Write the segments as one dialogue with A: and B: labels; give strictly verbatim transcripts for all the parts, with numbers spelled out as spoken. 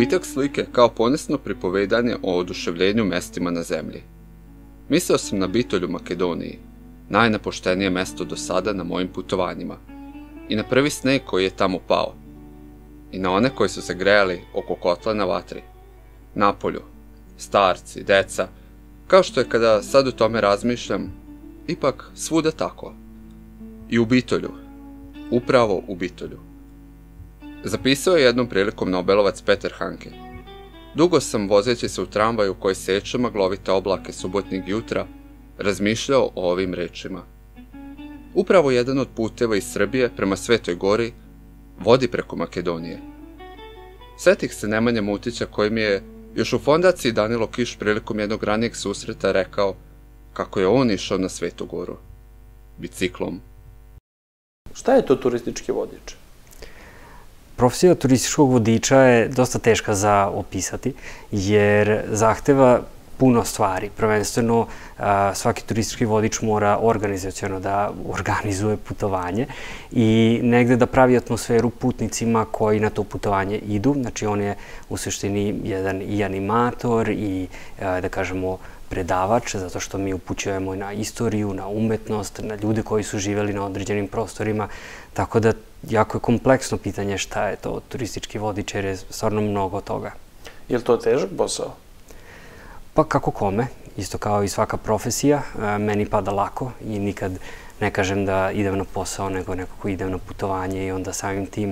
A: Dobitak slike kao ponesno pripovedanje o oduševljenju mestima na zemlji. Mislio sam na Bitolj u Makedoniji, najnapuštenije mesto do sada na mojim putovanjima, i na prvi sneg koji je tamo pao, i na one koji su se grejali oko kotla na vatri, napolju, starci, deca, kao što je kada sad o tome razmišljam, ipak svuda tako. I u Bitolju, upravo u Bitolju. Zapisao je jednom prilikom Nobelovac Peter Hanke. Dugo sam, vozeći se u tramvaju koji seče maglovite oblake subotnjeg jutra, razmišljao o ovim rečima. Upravo jedan od puteva iz Srbije prema Svetoj Gori vodi preko Makedonije. Setih se Nemanje Mutića koji mi je još u fondaciji Danilo Kiš prilikom jednog ranijeg susreta rekao kako je on išao na Svetu Goru. Biciklom.
B: Šta je to turistički vodič?
C: Profesija turističkog vodiča je dosta teška za opisati, jer zahteva puno stvari. Prvenstveno, svaki turistički vodič mora organizaciono da organizuje putovanje i negde da pravi atmosferu putnicima koji na to putovanje idu. Znači, on je u suštini jedan i animator i, da kažemo, predavač, zato što mi upućujemo na istoriju, na umetnost, na ljude koji su živeli na određenim prostorima. Tako da, jako je kompleksno pitanje šta je to turistički vodič, jer je stvarno mnogo toga.
B: Je li to težak posao?
C: Pa kako kome, isto kao i svaka profesija, meni pada lako i nikad ne kažem da idem na posao, nego nekako idem na putovanje i onda samim tim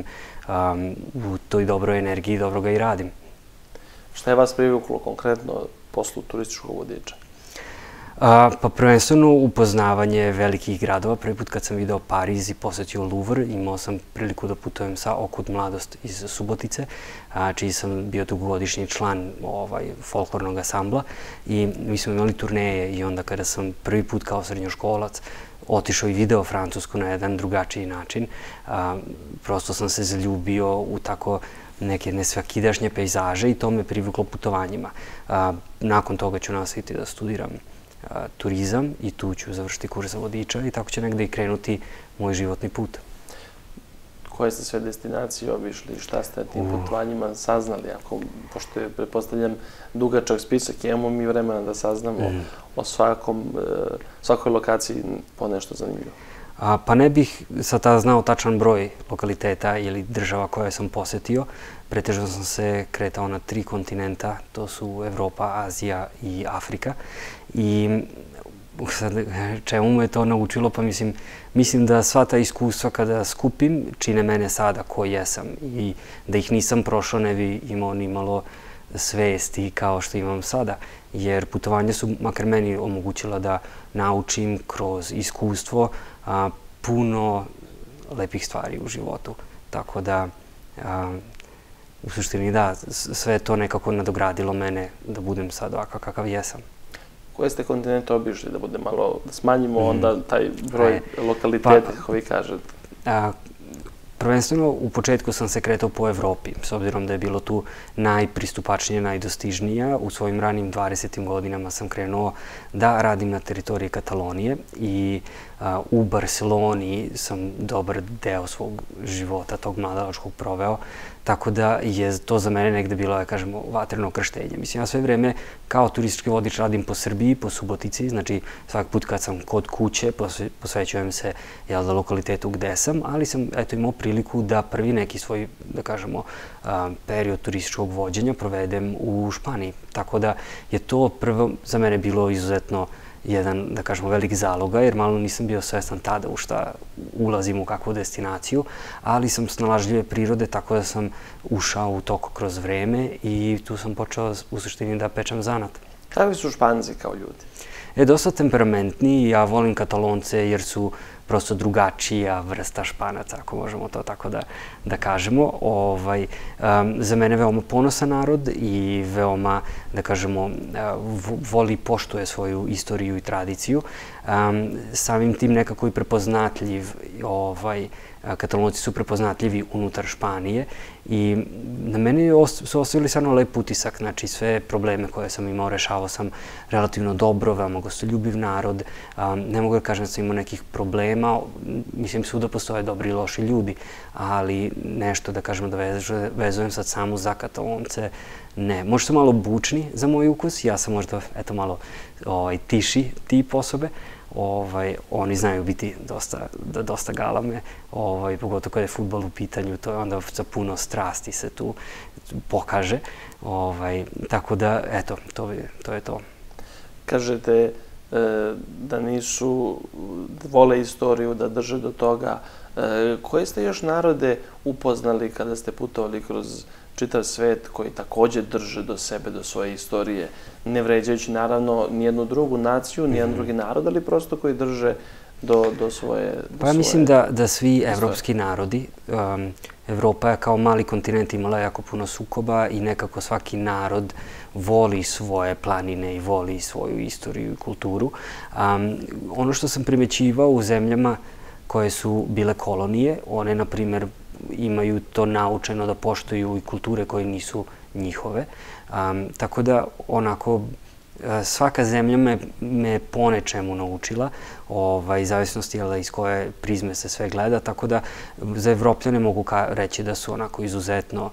C: u toj dobroj energiji dobro ga i radim.
B: Šta je vas privuklo konkretno poslu turističkog vodiča?
C: Pa prvenstveno upoznavanje velikih gradova. Prvi put kad sam video Pariz i posetio Louvre, imao sam priliku da putujem sa Okud mladost iz Subotice, čiji sam bio dugogodišnji član folklornog ansambla i mi smo imali turneje i onda kada sam prvi put kao srednjoškolac otišao i video Francusku na jedan drugačiji način, prosto sam se zaljubio u tako neke nesvakidašnje pejzaže i to me privuklo putovanjima. Nakon toga ću nastaviti da studiram turizam i tu ću završiti kurs za vodiča i tako će negde i krenuti moj životni put.
B: Koje ste sve destinacije obišli? Šta ste na tim putovanjima saznali? Pošto je, pretpostavljam, dugačak spisak, imamo mi vremena da saznamo o svakoj lokaciji po nešto zanimljivo.
C: Pa ne bih sad tada znao tačan broj lokaliteta ili država koje sam posetio. Pretežno sam se kretao na tri kontinenta, to su Evropa, Azija i Afrika. I čemu me to naučilo? Pa mislim, mislim da sva ta iskustva kada skupim čine mene sada ko jesam i da ih nisam prošao ne bi imao ni malo svesti kao što imam sada. Jer putovanje su makar meni omogućila da naučim kroz iskustvo puno lepih stvari u životu. Tako da, u suštini da, sve to nekako nadogradilo mene da budem sad ovakav kakav jesam.
B: Koje ste kontinente obišli, da bude malo, da smanjimo onda taj broj lokaliteta, kako vi kažete?
C: Prvenstveno, u početku sam se kretao po Evropi, s obzirom da je bilo tu najpristupačnije, najdostižnija. U svojim ranim dvadesetim godinama sam krenuo da radim na teritoriji Katalonije i u Barceloni sam dobar deo svog života, tog mladalačkog, proveo, tako da je to za mene negde bilo, da kažemo, vatreno krštenje. Mislim, ja sve vreme kao turistički vodič radim po Srbiji, po Subotici, znači svaki put kad sam kod kuće posvećujem se lokalitetu gde sam, ali sam imao priliku da prvi neki svoj, da kažemo, period turističkog vođenja provedem u Španiji. Tako da je to prvo za mene bilo izuzetno jedan, da kažemo, velik zaloga, jer malo nisam bio svestan tada u šta ulazim u kakvu destinaciju, ali sam snalažljive prirode, tako da sam ušao u toko kroz vreme i tu sam počeo u suštini da pečem zanat.
B: Kakvi su Španci kao ljudi?
C: Je dosta temperamentni, ja volim Katalonce jer su prosto drugačija vrsta Španaca, ako možemo to tako da kažemo. Za mene veoma ponosan narod i veoma, da kažemo, voli i poštuje svoju istoriju i tradiciju. Samim tim nekako i prepoznatljiv, Katalonci su prepoznatljivi unutar Španije i na meni su ostavili stvarno lep utisak, znači sve probleme koje sam imao rešavao sam relativno dobro, veoma gostoljubiv narod, ne mogu da kažem da sam imao nekih problema, tema, mislim, svuda postoje dobri i loši ljudi, ali nešto, da kažemo, da vezujem sad samo za Katalonce, ne. Možda su malo bučni za moj ukus, ja sam možda, eto, malo tiši tip osobe. Oni znaju biti dosta galame, pogotovo kada je fudbal u pitanju, to je onda za puno strasti se tu pokaže. Tako da, eto, to je to.
B: Kažete da nisu, vole istoriju, da drže do toga. Koje ste još narode upoznali kada ste putovali kroz čitav svet koji također drže do sebe, do svoje istorije, ne vređajući naravno nijednu drugu naciju, nijedan drugi narod, ali prosto koji drže do svoje...
C: Pa ja mislim da svi evropski narodi, Evropa je kao mali kontinent imala jako puno sukoba i nekako svaki narod voli svoje planine i voli svoju istoriju i kulturu. Ono što sam primećivao u zemljama koje su bile kolonije, one, na primjer, imaju to naučeno da poštuju i kulture koje nisu njihove. Tako da, onako, svaka zemlja me po nečemu naučila, zavisnosti iz koje prizme se sve gleda, tako da za Evropljane mogu reći da su onako izuzetno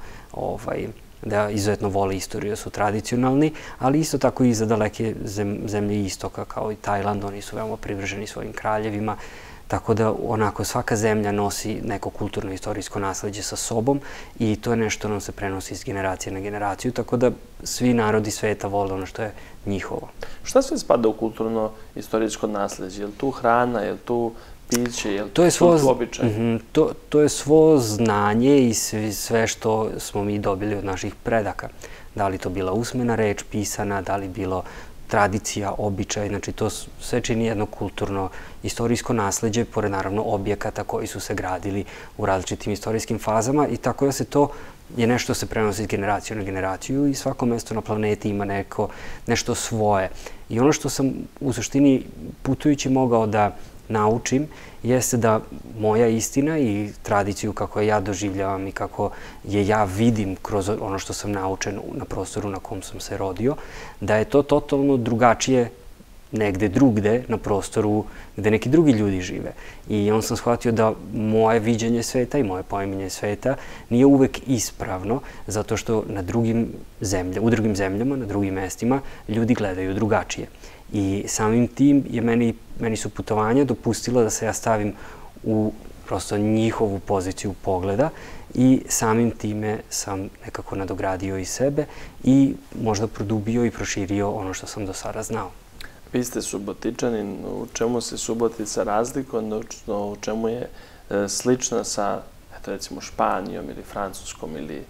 C: da izuzetno vole istoriju, da su tradicionalni, ali isto tako i za daleke zemlje istoka, kao i Tajland, oni su veoma privrženi svojim kraljevima. Tako da, onako, svaka zemlja nosi neko kulturno-istorijsko nasleđe sa sobom i to je nešto nam se prenosi iz generacije na generaciju, tako da svi narodi sveta vole ono što je njihovo.
B: Šta sve spada u kulturno-istorijsko nasleđe? Je li tu hrana, je li tu piće, je li tu običaj?
C: To je svo znanje i sve što smo mi dobili od naših predaka. Da li to bila usmena reč, pisana, da li bilo tradicija, običaj, znači to sve čini jedno kulturno-istorijsko nasleđe, pored naravno objekata koji su se gradili u različitim istorijskim fazama i tako da se to je nešto se prenosi iz generacije na generaciju i svako mesto na planeti ima nešto svoje. I ono što sam u suštini putujući mogao da naučim jeste da moja istina i tradiciju kako je ja doživljavam i kako je ja vidim kroz ono što sam naučen na prostoru na kom sam se rodio, da je to totalno drugačije negde drugde na prostoru gde neki drugi ljudi žive. I on sam shvatio da moje viđenje sveta i moje poimenje sveta nije uvek ispravno, zato što na drugim zemljama, u drugim zemljama, na drugim mestima, ljudi gledaju drugačije. I samim tim je meni, meni su putovanja dopustila da se ja stavim u prosto njihovu poziciju pogleda i samim time sam nekako nadogradio i sebe i možda produbio i proširio ono što sam do sada znao.
B: Vi ste Subotičanin, u čemu se Subotica razlikuje, odnosno u čemu je slična sa, eto recimo, Španijom ili Francuskom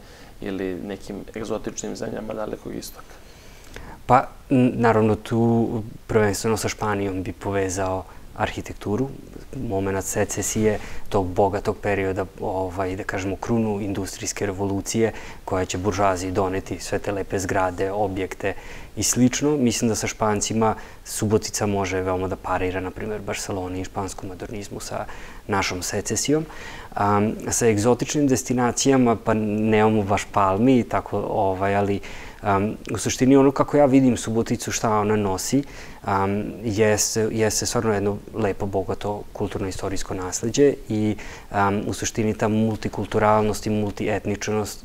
B: ili nekim egzotičnim zemljama dalekog istoka?
C: Pa, naravno, tu prvenstveno sa Španijom bi povezao arhitekturu, moment secesije, tog bogatog perioda, da kažemo, krunu industrijske revolucije koja će buržuaziji doneti sve te lepe zgrade, objekte i slično. Mislim da sa Špancima Subotica može veoma da parira, na primjer, Barceloni i španskom modernizmu sa našom secesijom. Sa egzotičnim destinacijama, pa nemamo baš palmi, ali u suštini ono kako ja vidim Suboticu, šta ona nosi, jeste stvarno jedno lepo, bogato kulturno-istorijsko nasleđe i u suštini ta multikulturalnost i multietničnost,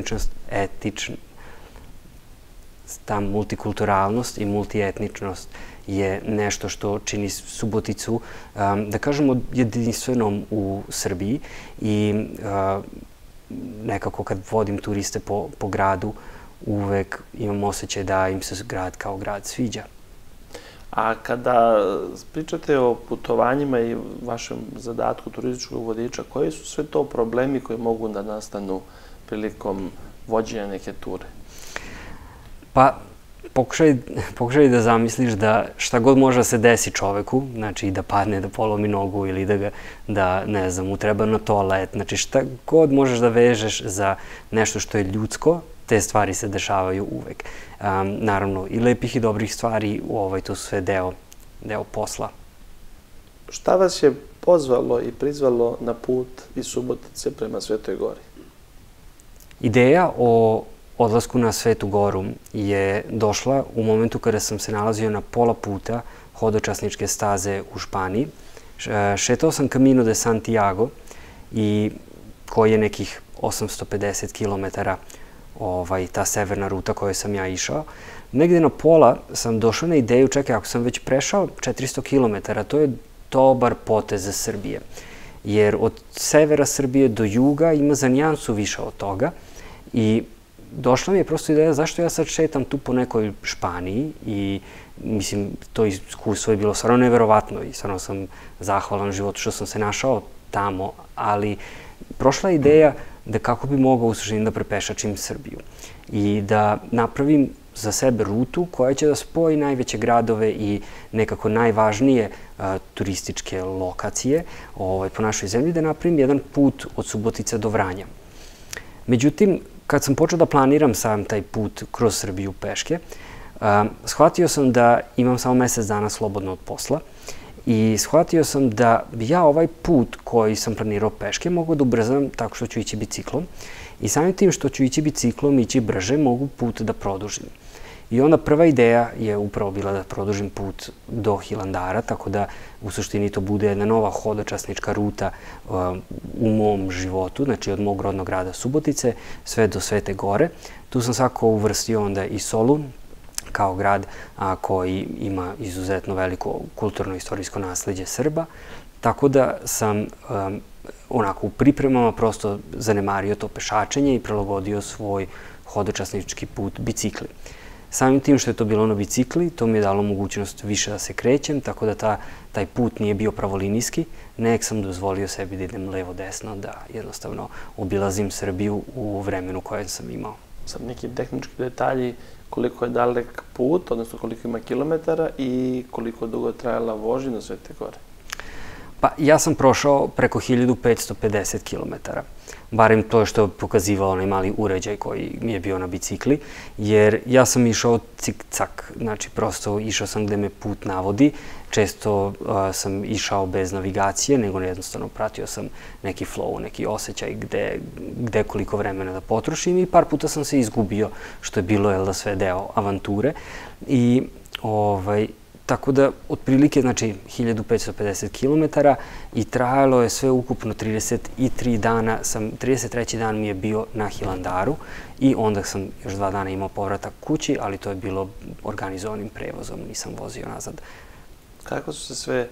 C: ta multikulturalnost i multietničnost je nešto što čini Suboticu, da kažemo, jedinstvenom u Srbiji i nekako kad vodim turiste po gradu, uvek imam osjećaj da im se grad kao grad sviđa.
B: A kada pričate o putovanjima i vašem zadatku turističkog vodiča, koji su sve to problemi koji mogu da nastanu prilikom vođenja neke ture?
C: Pa, pokušaj da zamisliš da šta god može da se desi čoveku, znači da padne, da polomi nogu ili da, ne znam, mu treba na toalet, znači šta god možeš da vežeš za nešto što je ljudsko, te stvari se dešavaju uvek. Naravno, i lepih i dobrih stvari, to su sve deo posla.
B: Šta vas je pozvalo i prizvalo na put iz Subotice prema Svetoj Gori?
C: Ideja o odlasku na Svetu Goru je došla u momentu kada sam se nalazio na pola puta hodočasničke staze u Španiji, Šetao sam Camino de Santiago, i koji je nekih osamsto pedeset kilometara ta severna ruta koju sam ja išao. Negde na pola sam došao na ideju, čekaj, ako sam već prešao četiristo kilometara, to je dobar potez za Srbije. Jer od severa Srbije do juga ima za nijansu više od toga i došla mi je prosto ideja zašto ja sad šetam tu po nekoj Španiji i mislim, to iskustvo je bilo stvarno neverovatno i stvarno sam zahvalan životu što sam se našao tamo, ali prošla je ideja da kako bi mogao u suštini da prepešačim Srbiju i da napravim za sebe rutu koja će da spoji najveće gradove i nekako najvažnije turističke lokacije po našoj zemlji, da napravim jedan put od Subotice do Vranja. Međutim, kad sam počeo da planiram sam taj put kroz Srbiju peške, shvatio sam da imam samo mesec dana slobodno od posla i shvatio sam da ja ovaj put koji sam planirao peške mogu da ubrzam tako što ću ići biciklom i samim tim što ću ići biciklom, ići brže, mogu put da produžim. I onda prva ideja je upravo bila da produžim put do Hilandara, tako da u suštini to bude jedna nova hodočasnička ruta u mom životu, znači od mog rodnog grada Subotice sve do Svete Gore. Tu sam svako uvrstio onda i Solun kao grad koji ima izuzetno veliko kulturno-istorijsko nasleđe Srba, tako da sam onako u pripremama prosto zanemario to pešačenje i prilagodio svoj hodočasnički put bicikli. Samim tim što je to bilo na bicikli, to mi je dalo mogućnost više da se krećem, tako da taj put nije bio pravolinijski, nek sam dozvolio sebi da idem levo-desno, da jednostavno obilazim Srbiju u vremenu koje sam imao.
B: Sad neki tehnički detalji, koliko je dalek put, odnosno koliko ima kilometara i koliko dugo je trajala vožnja do Svete Gore?
C: Pa ja sam prošao preko hiljadu petsto pedeset kilometara. Barem to što je pokazivao onaj mali uređaj koji mi je bio na bicikli, jer ja sam išao cik-cak, znači prosto išao sam gde me put navodi, često sam išao bez navigacije, nego jednostavno pratio sam neki flow, neki osjećaj gde koliko vremena da potrošim i par puta sam se izgubio, što je bilo, jel da, sve deo avanture. I ovaj... Tako da, otprilike, znači, hiljadu petsto pedeset kilometara i trajalo je sve ukupno trideset tri dana. trideset treći dan mi je bio na Hilandaru i onda sam još dva dana imao povratak kući, ali to je bilo organizovanim prevozom, nisam vozio nazad.
B: Kako su se sve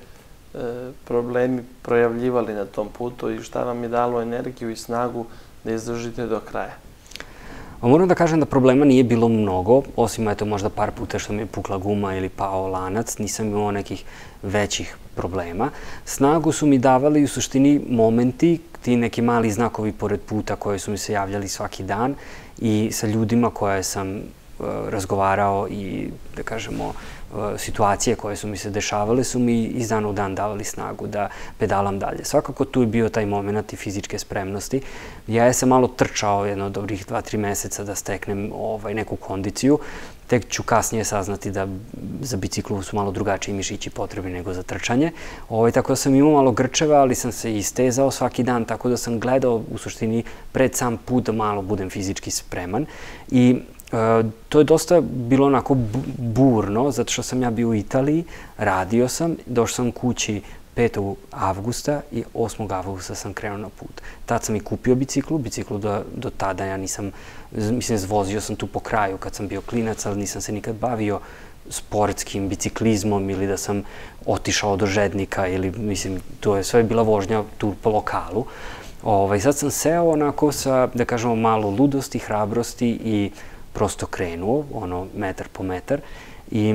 B: problemi projavljivali na tom putu i šta vam je dalo energiju i snagu da izdržite do kraja?
C: Moram da kažem da problema nije bilo mnogo, osim eto možda par puta što mi je pukla guma ili pao lanac, nisam imao nekih većih problema. Snagu su mi davali u suštini momenti, ti neki mali znakovi pored puta koji su mi se javljali svaki dan i sa ljudima koje sam razgovarao i, da kažemo, situacije koje su mi se dešavale su mi iz dana u dan davali snagu da pedalam dalje. Svakako tu je bio taj moment i fizičke spremnosti. Ja sam malo trčao jedno dobrih dva, tri meseca da steknem neku kondiciju. Tek ću kasnije saznati da za biciklu su malo drugačiji mišići potrebni nego za trčanje. Tako da sam imao malo grčeva, ali sam se istezao svaki dan, tako da sam gledao u suštini pred sam put da malo budem fizički spreman. I to je dosta bilo onako burno, zato što sam ja bio u Italiji, radio sam, došao sam kući petog avgusta i osmog avgusta sam krenuo na put. Tad sam i kupio biciklu, biciklu do tada ja nisam, mislim, vozio sam tu po kraju kad sam bio klinac, ali nisam se nikad bavio sportskim biciklizmom ili da sam otišao do Žednika ili, mislim, to je sve bila vožnja tu po lokalu. Sad sam seo onako sa, da kažemo, malo ludosti, hrabrosti i prosto krenuo, ono, metar po metar i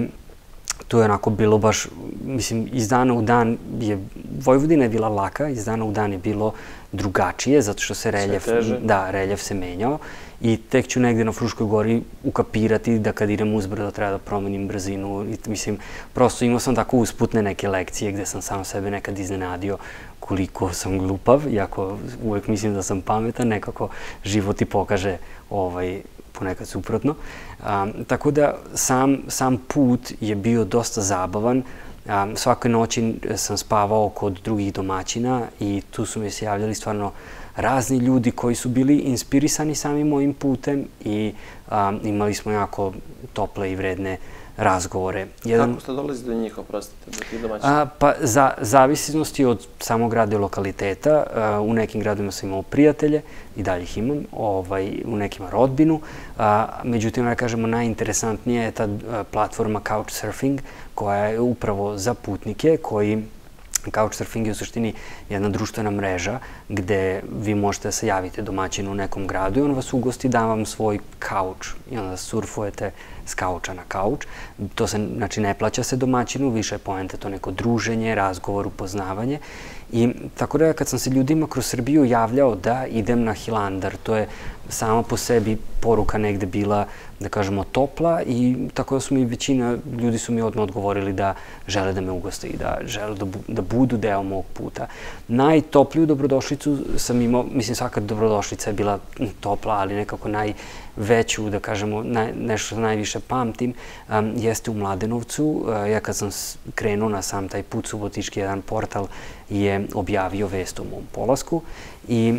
C: to je onako bilo baš, mislim, iz dana u dan je, Vojvodina je bila laka, iz dana u dan je bilo drugačije, zato što se reljef, da, reljef se menjao i tek ću negde na Fruškoj gori ukapirati da kad idem uzbrdo treba da promenim brzinu i, mislim, prosto imao sam tako usputne neke lekcije gde sam sam sebe nekad iznenadio koliko sam glupav, iako uvek mislim da sam pametan, nekako život ti pokaže ovaj, ponekad suprotno. Tako da sam put je bio dosta zabavan. Svake noći sam spavao kod drugih domaćina i tu su mi se javljali stvarno razni ljudi koji su bili inspirisani samim mojim putem i imali smo jako tople i vredne razgovore.
B: Kako ste dolazili do njih, oprostite, do tih domaćina?
C: Pa, zavisnosti od samog grada i lokaliteta. U nekim gradima sam imao prijatelje, i dalje ih imam, u nekima rodbinu. Međutim, da kažemo, najinteresantnija je ta platforma Couchsurfing, koja je upravo za putnike koji... Couchsurfing je u suštini jedna društvena mreža gde vi možete da se javite domaćinu u nekom gradu i on vas ugosti, da vam svoj kauč i onda surfujete s kauča na kauč. To se, znači, ne plaća se domaćinu, više je poenta to neko druženje, razgovor, upoznavanje. I tako da kad sam se ljudima kroz Srbiju javljao da idem na Hilandar, to je sama po sebi poruka negde bila, da kažemo, topla i tako da su mi većina ljudi su mi odmah odgovorili da žele da me ugoste i da žele da budu deo mog puta. Najtopliju dobrodošlicu sam imao, mislim svaka dobrodošlica je bila topla, ali nekako najveću, da kažemo, nešto što najviše pamtim, jeste u Mladenovcu. Ja kad sam krenuo na sam taj put subotički, jedan portal je objavio vest o mom polasku i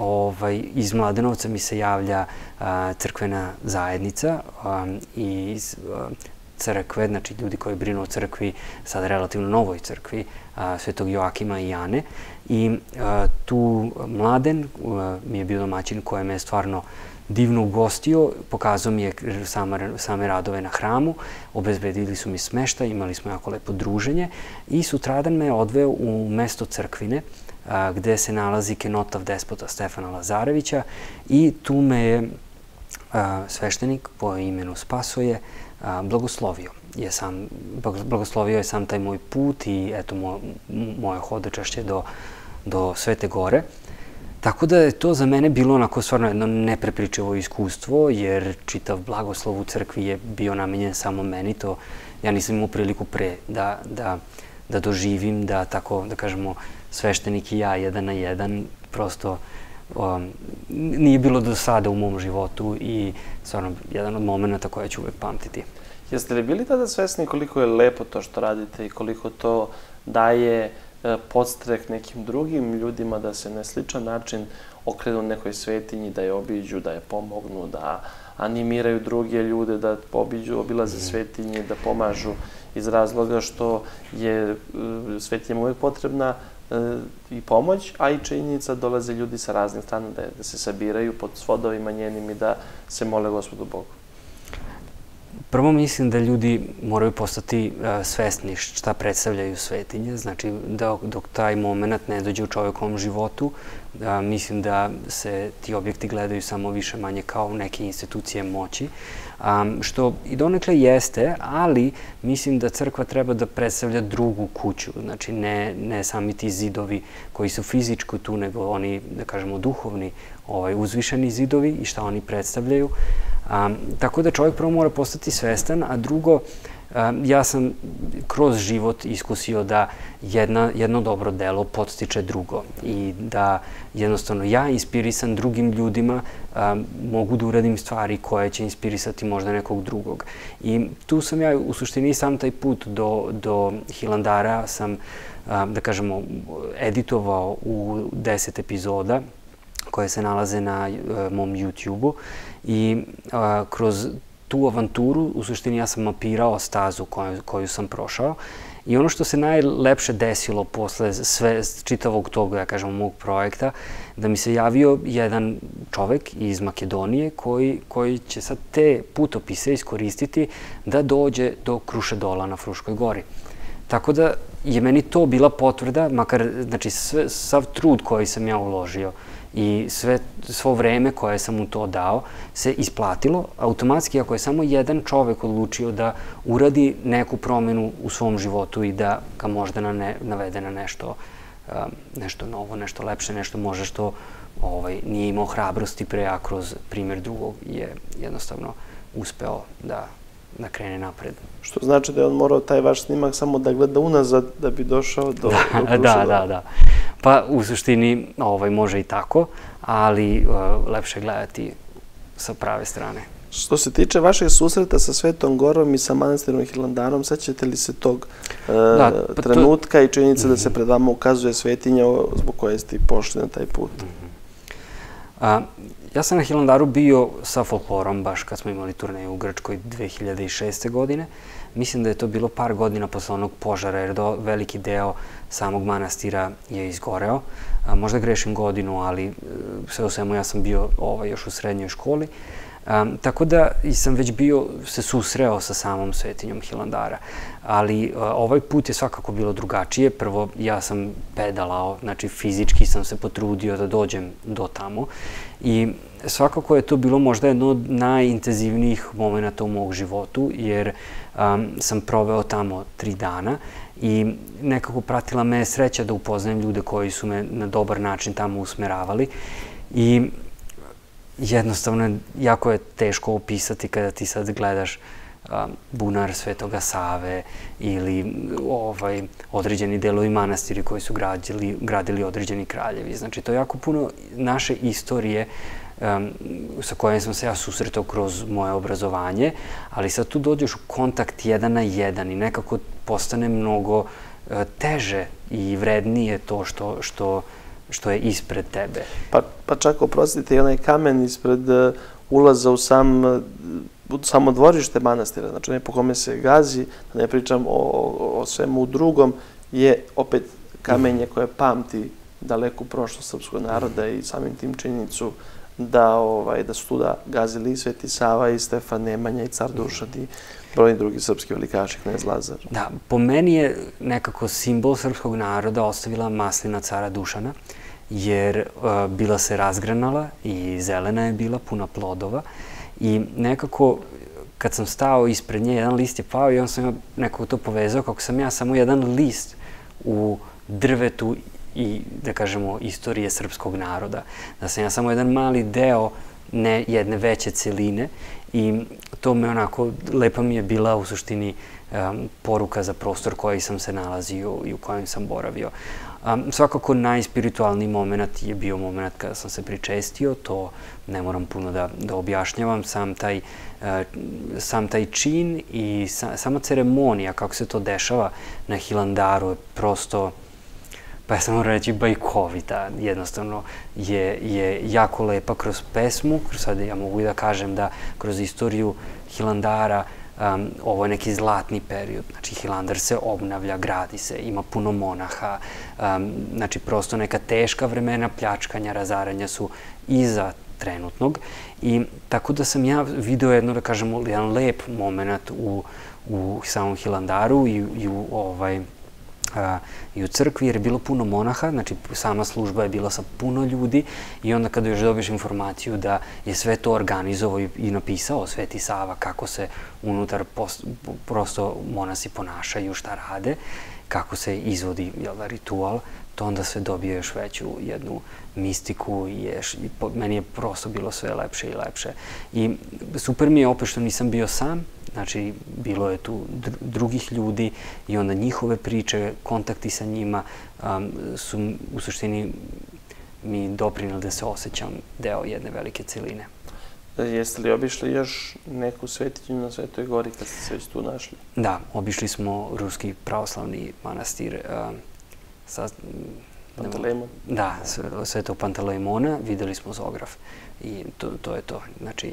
C: iz Mladenovca mi se javlja crkvena zajednica iz crkve, znači ljudi koji brinu o crkvi, sada relativno novoj crkvi, Svetog Joakima i Jane. I tu Mladen mi je bio domaćin koji me je stvarno divno ugostio, pokazao mi je same radove na hramu, obezbedili su mi smeštaj, imali smo jako lepo druženje i sutradan me je odveo u mesto Crkvine, gde se nalazi kenotav despota Stefana Lazarevića i tu me je sveštenik po imenu Spasoje blagoslovio. Blagoslovio je sam taj moj put i eto moje hodočašće do Svete Gore. Tako da je to za mene bilo onako stvarno jedno neprepričivo iskustvo, jer čitav blagoslov u crkvi je bio namenjen samo meni. To ja nisam imao priliku pre da doživim, da tako, da kažemo, sveštenik i ja jedan na jedan, prosto nije bilo do sada u mom životu i stvarno jedan od momenta koje ću uvek pamtiti.
B: Jeste li bili tada svesni koliko je lepo to što radite i koliko to daje podstrek nekim drugim ljudima da se na sličan način okrenu nekoj svetinji, da je obiđu, da je pomognu, da animiraju druge ljude, da obiđu, obilaze svetinje, da pomažu iz razloga što je svetinjama uvijek potrebna i pomoć, a i činjenica dolaze ljudi sa raznih strana da se sabiraju pod svodovima njenim i da se mole Gospodu Bogu.
C: Prvo mislim da ljudi moraju postati svesni šta predstavljaju svetinje, znači dok taj moment ne dođe u čovekovom životu, mislim da se ti objekti gledaju samo više manje kao neke institucije moći, što i donekle jeste, ali mislim da crkva treba da predstavlja drugu kuću, znači ne sami ti zidovi koji su fizički tu, nego oni, da kažemo, duhovni, uzvišeni zidovi i šta oni predstavljaju. Tako da čovjek prvo mora postati svestan, a drugo, ja sam kroz život iskusio da jedno dobro delo podstiče drugo i da jednostavno ja inspirisan drugim ljudima mogu da uradim stvari koje će inspirisati možda nekog drugog. I tu sam ja u suštini sam taj put do Hilandara sam, da kažemo, editovao u deset epizoda koje se nalaze na mom YouTube-u i kroz tu avanturu u suštini ja sam mapirao stazu koju sam prošao i ono što se najlepše desilo posle čitavog tog, da kažemo, mog projekta, da mi se javio jedan čovek iz Makedonije koji će sad te putopise iskoristiti da dođe do Krušedola na Fruškoj gori. Tako da je meni to bila potvrda, makar, znači, sav trud koji sam ja uložio i svo vreme koje sam mu to dao se isplatilo. Automatski, ako je samo jedan čovek odlučio da uradi neku promenu u svom životu i da ga možda navede na nešto novo, nešto lepše, nešto možda što nije imao hrabrosti pre, a kroz primjer drugog je jednostavno uspeo da krene napred.
B: Što znači da je on morao taj vaš snimak samo da gleda unazad da bi došao do Krušedola?
C: Da, da, da. Pa u suštini može i tako, ali lepše gledati sa prave strane.
B: Što se tiče vašeg susreta sa Svetom Gorom i sa manastirom Hilandarom, sećate li se tog trenutka i činjenica da se pred vama ukazuje svetinja zbog koje ste pošli na taj put?
C: Ja sam na Hilandaru bio sa folklorom baš kad smo imali turneju u Grčkoj dve hiljade šeste. godine. mislim da je to bilo par godina posle onog požara, jer veliki deo samog manastira je izgoreo. Možda grešim godinu, ali sve u svemu ja sam bio još u srednjoj školi. Tako da sam već bio se susreo sa samom svetinjom Hilandara. Ali ovaj put je svakako bilo drugačije. Prvo, ja sam pedalao, znači fizički sam se potrudio da dođem do tamo. I svakako je to bilo možda jedno od najintenzivnijih momenta u mog životu, jer sam proveo tamo tri dana i nekako pratila me sreća da upoznajem ljude koji su me na dobar način tamo usmeravali. I jednostavno, jako je teško opisati kada ti sad gledaš bunar Svetoga Save ili određeni delovi manastiri koji su gradili određeni kraljevi. Znači, to je jako puno naše istorije sa kojim sam se ja susretao kroz moje obrazovanje, ali sad tu dođeš u kontakt jedan na jedan i nekako postane mnogo teže i vrednije to što što je ispred tebe.
B: Pa čak, oprostite, i onaj kamen ispred ulaza u samo dvorište manastira, znači ne po kome se gazi, da ne pričam o svemu drugom, je opet kamenje koje pamti daleku prošlost srpskog naroda i samim tim činjenicu da su tu da gazili i Sveti Sava i Stefan Nemanja i car Dušan i brojni drugi srpski velikaši, knez Lazar.
C: Da, po meni je nekako simbol srpskog naroda ostavila maslina cara Dušana, jer bila se razgranala i zelena je bila, puna plodova. I nekako, kad sam stao ispred nje, jedan list je pao i on sam nekako to povezao kako sam ja samo jedan list u drvetu i, da kažemo, istorije srpskog naroda. Da sam ja samo jedan mali deo jedne veće celine i to me onako, lepa mi je bila u suštini poruka za prostor koji sam se nalazio i u kojem sam boravio. Svakako najspiritualniji moment je bio moment kada sam se pričestio, to ne moram puno da objašnjavam, sam taj čin i sama ceremonija, kako se to dešava na Hilandaru je prosto, pa ja sam moram reći, bajkovita. Jednostavno je jako lepa kroz pesmu, sad ja mogu i da kažem da kroz istoriju Hilandara ovo je neki zlatni period. Znači, Hilandar se obnavlja, gradi se, ima puno monaha. Znači, prosto neka teška vremena pljačkanja, razaranja su iza trenutnog. I tako da sam ja vidio jedno, da kažemo, jedan lep moment u samom Hilandaru i u ovaj i u crkvi, jer je bilo puno monaha, znači sama služba je bila sa puno ljudi i onda kada još dobiješ informaciju da je sve to organizovao i napisao Sveti Sava kako se unutar prosto monasi ponašaju, šta rade, kako se izvodi ritual, to onda se dobije još veću jednu mistiku i meni je prosto bilo sve lepše i lepše. I super mi je opet što nisam bio sam, znači bilo je tu drugih ljudi i onda njihove priče, kontakti sa njima su u suštini mi doprinili da se osjećam deo jedne velike celine.
B: Jeste li obišli još neku svetinju na Svetoj Gori kad ste se već tu našli?
C: Da, obišli smo Ruski pravoslavni manastir
B: Pantelejmon?
C: Da, Svetog Pantelejmona, videli smo Zograf i to je to. Znači,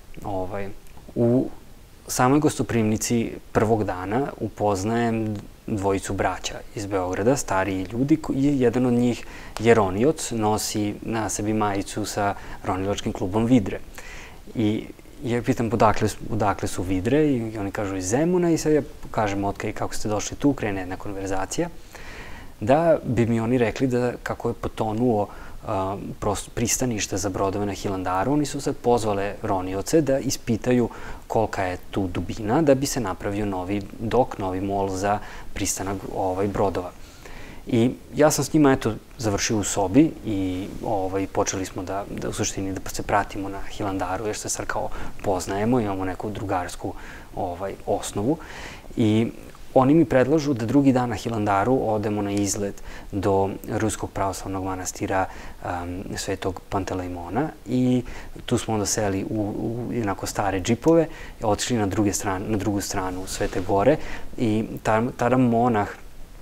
C: u samoj gostoprimnici prvog dana upoznajem dvojicu braća iz Beograda, stariji ljudi, i jedan od njih je ronioc, nosi na sebi majicu sa ronilačkim klubom Vidre. I ja pitam odakle su Vidre i oni kažu iz Zemuna i sad ja kažem otkaj kako ste došli tu, krene jedna konverzacija, da bi mi oni rekli da kako je potonuo pristanište za brodove na Hilandaru, oni su sad pozvale ronioce da ispitaju kolika je tu dubina da bi se napravio novi dok, novi mol za pristanak brodova. I ja sam s njima, eto, završio u sobi i počeli smo da, u suštini, da se pratimo na Hilandaru, jer se sad kao poznajemo, imamo neku drugarsku osnovu. I oni mi predlažu da drugi dan na Hilandaru odemo na izlet do Ruskog pravoslavnog manastira Svetog Pantelejmona i tu smo onda seli u jednako stare džipove, otišli na drugu stranu Svete Gore i tada monah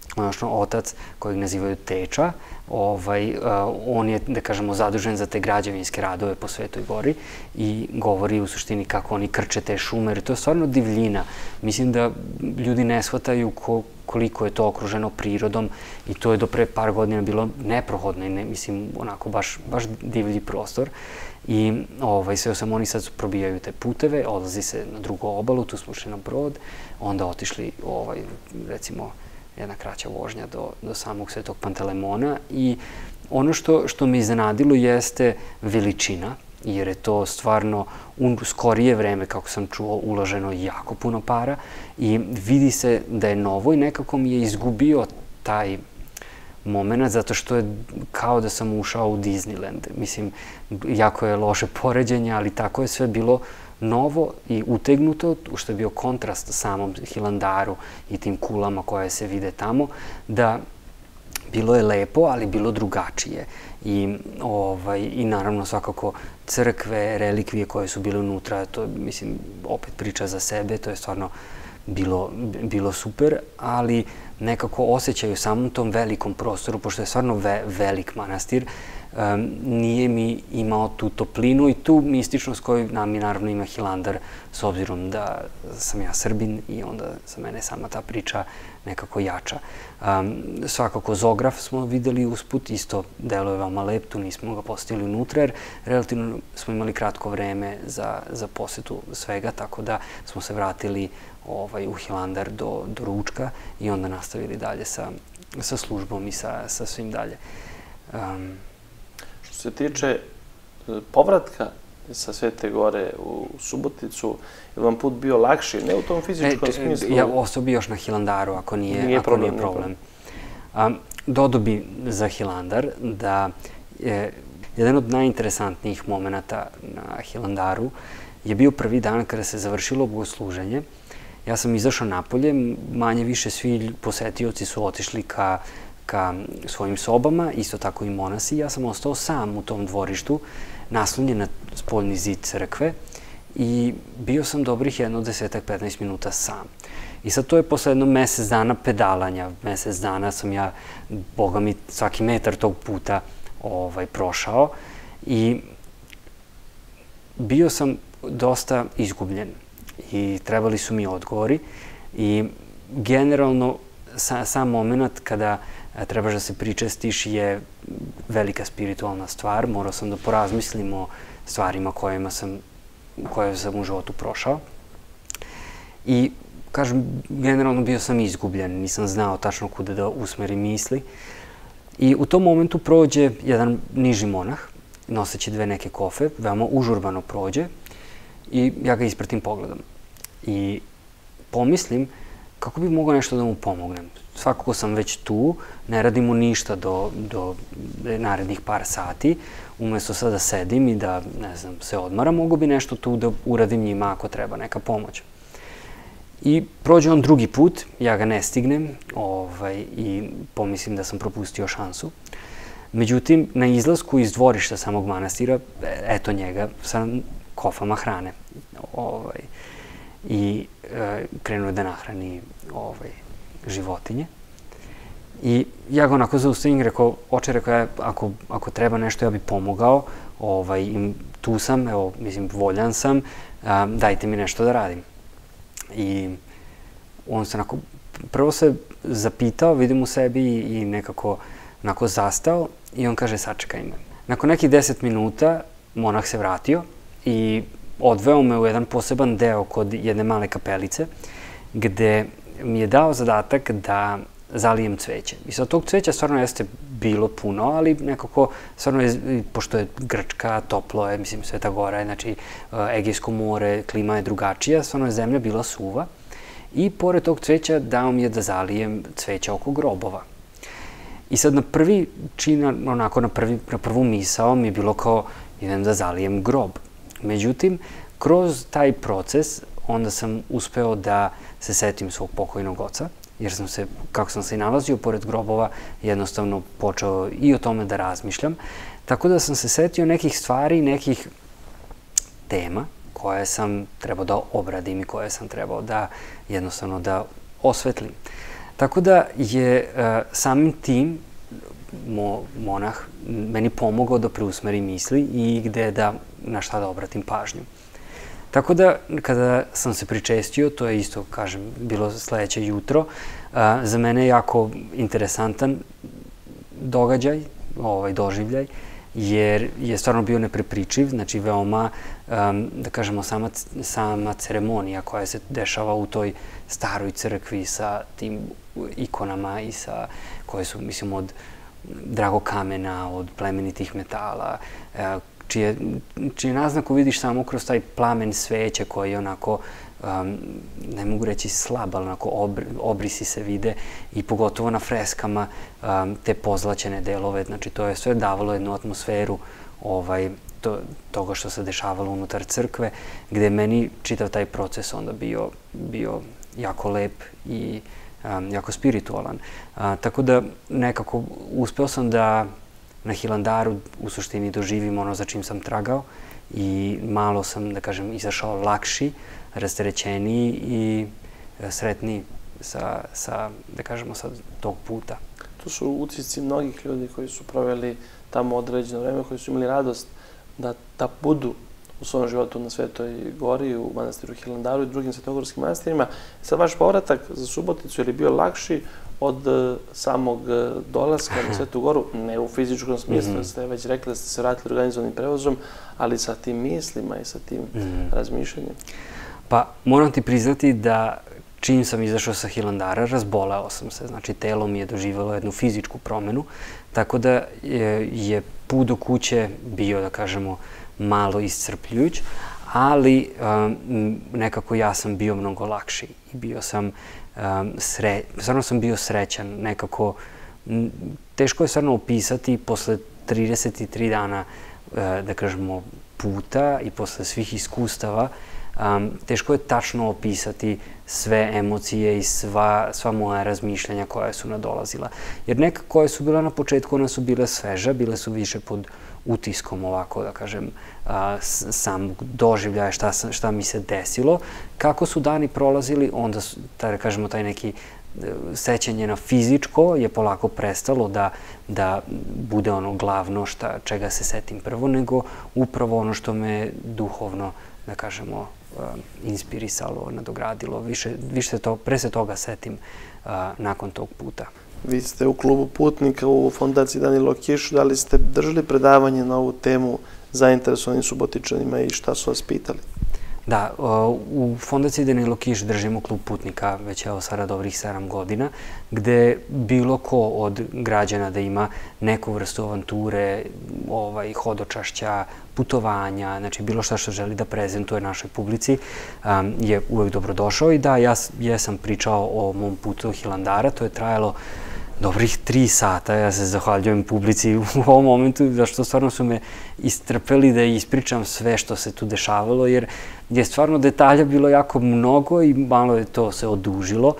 C: odnosno otac kojeg nazivaju Teča, on je, da kažemo, zadužen za te građevinske radove po Svetoj Gori i govori u suštini kako oni krče te šume, jer to je stvarno divljina. Mislim da ljudi ne shvataju koliko je to okruženo prirodom i to je do pre par godina bilo neprohodno i mislim, onako, baš divlji prostor. I sve sam oni sad probijaju te puteve, odlazi se na drugu obalu, tu smo ušli na brod, onda otišli, recimo, jedna kraća vožnja do samog Svetog Pantelemona i ono što me iznenadilo jeste veličina, jer je to stvarno u skorije vreme, kako sam čuo, uloženo jako puno para i vidi se da je novo i nekako mi je izgubio taj moment, zato što je kao da sam ušao u Disneyland. Mislim, jako je loše poređenje, ali tako je sve bilo novo i utegnuto, što je bio kontrast samom Hilandaru i tim kulama koje se vide tamo, da bilo je lepo, ali bilo drugačije. I naravno svakako crkve, relikvije koje su bile unutra, to mislim, opet priča za sebe, to je stvarno bilo super, ali nekako osjećaju samom tom velikom prostoru, pošto je stvarno velik manastir, nije mi imao tu toplinu i tu mističnost koju nam je naravno ima Hilandar, s obzirom da sam ja Srbin i onda za mene sama ta priča nekako jača. Svakako Zograf smo videli usput, isto delo je veoma lep, tu nismo ga postavili unutra jer relativno smo imali kratko vreme za posetu svega, tako da smo se vratili u Hilandar do ručka i onda nastavili dalje sa službom i sa svim dalje.
B: Što se tiče povratka sa Svete Gore u Suboticu, je vam put bio lakši, ne u tom fizičkom smislu?
C: Ja ostao bi još na Hilandaru, ako nije problem. Dodao bi za Hilandar da jedan od najinteresantnijih momenta na Hilandaru je bio prvi dan kada se završilo bogosluženje. Ja sam izašao napolje, manje više svi posetioci su otišli ka ka svojim sobama, isto tako i monasi. Ja sam ostao sam u tom dvorištu, naslonjen na spoljni zid crkve i bio sam dobrih jedno desetak, petnaest minuta sam. I sad to je posle jedno mesec dana pedalanja. Mesec dana sam ja, boga mi, svaki metar tog puta prošao i bio sam dosta izgubljen i trebali su mi odgovori i generalno sam moment kada trebaš da se pričestiš je velika spiritualna stvar. Morao sam da porazmislim o stvarima koje sam u životu prošao. I, kažem, generalno bio sam izgubljen, nisam znao tačno kuda da usmerim misli. I u tom momentu prođe jedan niži monah, noseći dve neke kofe, veoma užurbano prođe i ja ga ispratim pogledom. I pomislim kako bi mogao nešto da mu pomognem. Svakako sam već tu, ne radim mu ništa do narednih par sati. Umesto sada sedim i da, ne znam, se odmaram, mogu bi nešto tu da uradim njima ako treba neka pomoć. I prođe on drugi put, ja ga ne stignem i pomislim da sam propustio šansu. Međutim, na izlasku iz dvorišta samog manastira, eto njega sa kofama hrane. I krenuo je da nahrani životinje. I ja ga onako zaustavim i rekao, oče, rekao, ako treba nešto, ja bih pomogao. Tu sam, evo, mislim, voljan sam, dajte mi nešto da radim. I on se onako, prvo se zapitao, vidim u sebi i nekako onako zastao i on kaže, sačekaj me. Nakon nekih deset minuta monah se vratio i odveo me u jedan poseban deo kod jedne male kapelice gde mi je dao zadatak da zalijem cveće. I sad tog cveća stvarno jeste bilo puno, ali nekako stvarno je, pošto je Grčka, toplo je, mislim, Sveta Gora je, znači Egejsko more, klima je drugačija, stvarno je zemlja bila suva i pored tog cveća dao mi je da zalijem cveća oko grobova. I sad na prvi čin, onako na prvu misao mi je bilo kao idem da zalijem grob. Međutim, kroz taj proces onda sam uspeo da se setim svog pokojnog oca, jer sam se, kako sam se i nalazio pored grobova, jednostavno počeo i o tome da razmišljam. Tako da sam se setio nekih stvari, nekih tema koje sam trebao da obradim i koje sam trebao da jednostavno da osvetlim. Tako da je samim tim monah meni pomogao da preusmerim misli i gde da, na šta da obratim pažnju. Tako da, kada sam se pričestio, to je isto, kažem, bilo sledeće jutro, za mene je jako interesantan događaj, ovaj doživljaj, jer je stvarno bio neprepričiv, znači veoma, da kažemo, sama ceremonija koja se dešava u toj staroj crkvi sa tim ikonama i sa, koje su, mislim, od dragog kamena, od plemenitih metala, čije, čije naznaku vidiš samo kroz taj plamen sveće koji je onako, ne mogu reći slab, ali onako obrisi se vide i pogotovo na freskama te pozlaćene delove. Znači, to je sve davalo jednu atmosferu toga što se dešavalo unutar crkve, gde je meni čitav taj proces onda bio jako lep i jako spiritualan. Tako da nekako uspeo sam da na Hilandaru u suštini doživim ono za čim sam tragao i malo sam, da kažem, izašao lakši, rasterećeniji i sretniji sa, da kažemo, sa tog puta.
B: To su utisci mnogih ljudi koji su proveli tamo određeno vreme, koji su imali radost da budu u svom životu na Svetoj gori, u manastiru Hilandaru i drugim svetogorskim manastirima. Sad vaš povratak za Suboticu je li bio lakši od samog dolaska na Svetu goru, ne u fizičkom smislu, da ste već rekli da ste se vratili organizovanim prevozom, ali sa tim mislima i sa tim razmišljanjem?
C: Pa, moram ti priznati da čim sam izašao sa Hilandara, razboleo sam se. Znači, telo mi je doživjelo jednu fizičku promenu, tako da je put do kuće bio, da kažemo, malo iscrpljujuć, ali nekako ja sam bio mnogo lakši i bio sam stvarno sam bio srećan, nekako teško je stvarno opisati posle trideset tri dana, da kažemo, puta i posle svih iskustava, teško je tačno opisati sve emocije i sva moja razmišljanja koja su nadolazila. Jer neka koje su bila na početku, ona su bile sveža, bile su više pod utiskom, ovako, da kažem, samog doživljaja šta mi se desilo. Kako su dani prolazili, onda, da kažemo, taj neki sećanje na fizičko je polako prestalo da bude ono glavno čega se setim prvo, nego upravo ono što me duhovno, da kažemo, inspirisalo, nadogradilo. Više pre se toga setim nakon tog puta.
B: Vi ste u klubu putnika u fondaciji Danilo Kiš, da li ste držali predavanje na ovu temu zainteresovanim Subotičanima i šta su vas pitali?
C: Da, u fondaciji Danilo Kiš držimo klub putnika već evo sada dobrih sedam godina, gde bilo ko od građana da ima neku vrstu avanture, hodočašća, putovanja, znači bilo šta što želi da prezentuje našoj publici je uvek dobrodošao. I da, ja sam pričao o mom putu do Hilandara, to je trajalo dobrih tri sata. Ja se zahvaljujem publici u ovom momentu, zašto stvarno su me istrpeli da ispričam sve što se tu dešavalo, jer je stvarno detalja bilo jako mnogo i malo je to se odužilo,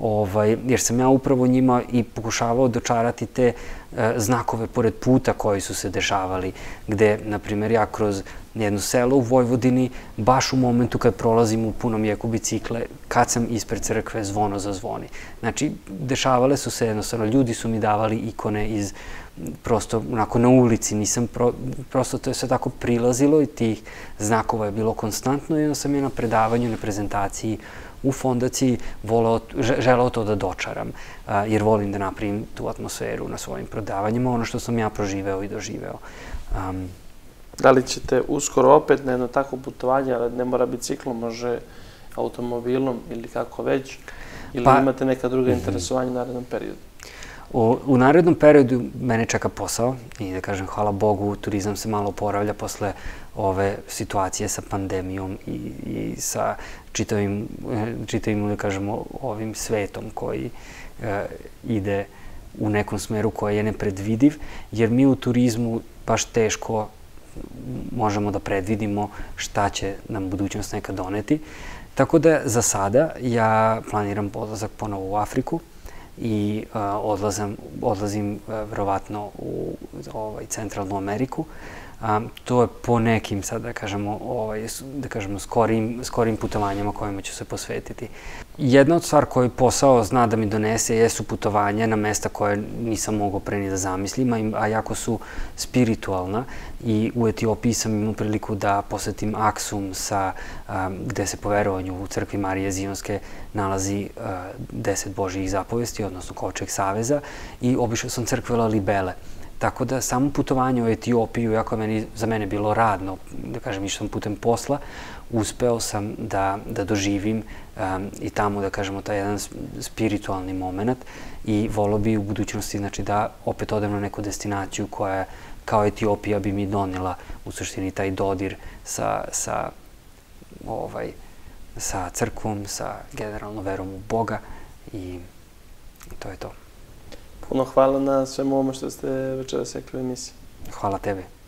C: jer sam ja upravo njima i pokušavao dočarati te znakove pored puta koji su se dešavali, gde, na primjer, ja kroz jedno selo u Vojvodini, baš u momentu kad prolazim u punom jeku bicikle, kad sam ispred crkve, zvono zazvoni. Znači, dešavale su se jednostavno, ljudi su mi davali ikone iz, prosto, onako, na ulici, nisam, prosto to je sve tako prilazilo i tih znakova je bilo konstantno i onda sam je na predavanju, na prezentaciji u fondaciji želeo to da dočaram, jer volim da napravim tu atmosferu na svojim predavanjima, ono što sam ja proživeo i doživeo.
B: Da li ćete uskoro opet na jedno takvo putovanje, ali ne mora biciklom, može automobilom ili kako već, ili imate neka druga interesovanja u narednom periodu?
C: U narednom periodu mene čeka posao i da kažem, hvala Bogu, turizam se malo oporavlja posle ove situacije sa pandemijom i sa čitavim, da kažemo, ovim svetom koji ide u nekom smeru koji je nepredvidiv, jer mi u turizmu baš teško možemo da predvidimo šta će nam budućnost neka doneti. Tako da za sada ja planiram odlazak ponovo u Afriku i odlazim verovatno u Centralnu Ameriku To je po nekim, sad da kažemo, da kažemo, skorim putovanjima kojima ću se posvetiti. Jedna od stvar koju posao zna da mi donese jesu putovanja na mesta koje nisam mogao pre ni da zamislim, a jako su spiritualna. I u Etiopiji sam imao priliku da posetim Aksum, gde se po verovanju u crkvi Marije Zionske nalazi deset Božijih zapovesti, odnosno Kovčeg saveza, i obišao sam crkve Lalibele. Tako da samo putovanje u Etiopiju, jako je za mene bilo radno, da kažem, išao sam putem posla, uspeo sam da doživim i tamo, da kažemo, taj jedan spiritualni moment i volio bi u budućnosti, znači, da opet odem na neku destinaciju koja kao Etiopija bi mi donela u suštini taj dodir sa sa crkvom, sa generalno verom u Boga i to je to.
B: Puno hvala na svemu ovome što ste večeras rekli u emisiji.
C: Hvala tebi.